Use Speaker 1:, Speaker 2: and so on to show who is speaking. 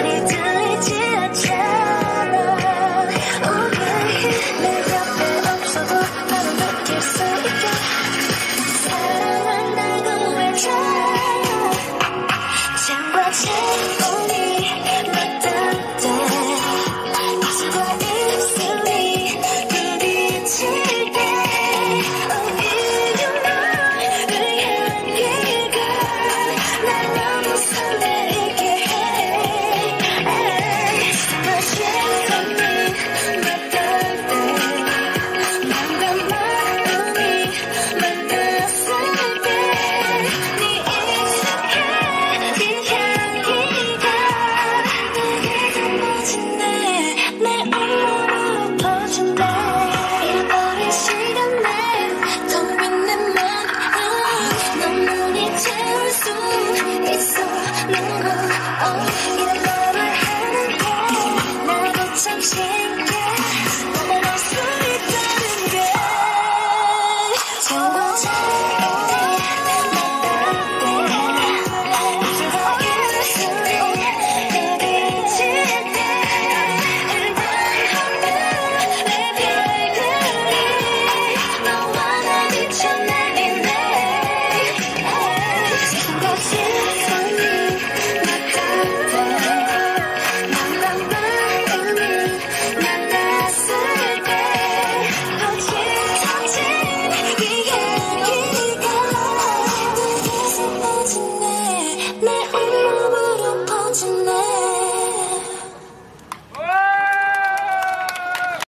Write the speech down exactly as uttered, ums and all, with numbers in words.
Speaker 1: 말이 들리지 않잖아. Oh yeah. 내 옆에 없어도 나를 느낄 수 있게 사랑한다고 외쳐. 창과 창문이 맞닿을 때 입술과 입술이 부딪힐 때 Oh 이유 너를 향기가 날 너무 설레게 해. 창과 창문이 맞닿을 때 맘과 마음이 만났을 때 네 익숙해 네 향기가 내게 전해진대. 내 온몸으로 퍼진대. 잃어버린 시간에 텅 빈 내 마음 눈물이 채울 수 있어. 눈물 oh 이런 말을 하는 게 나도 참 싫어.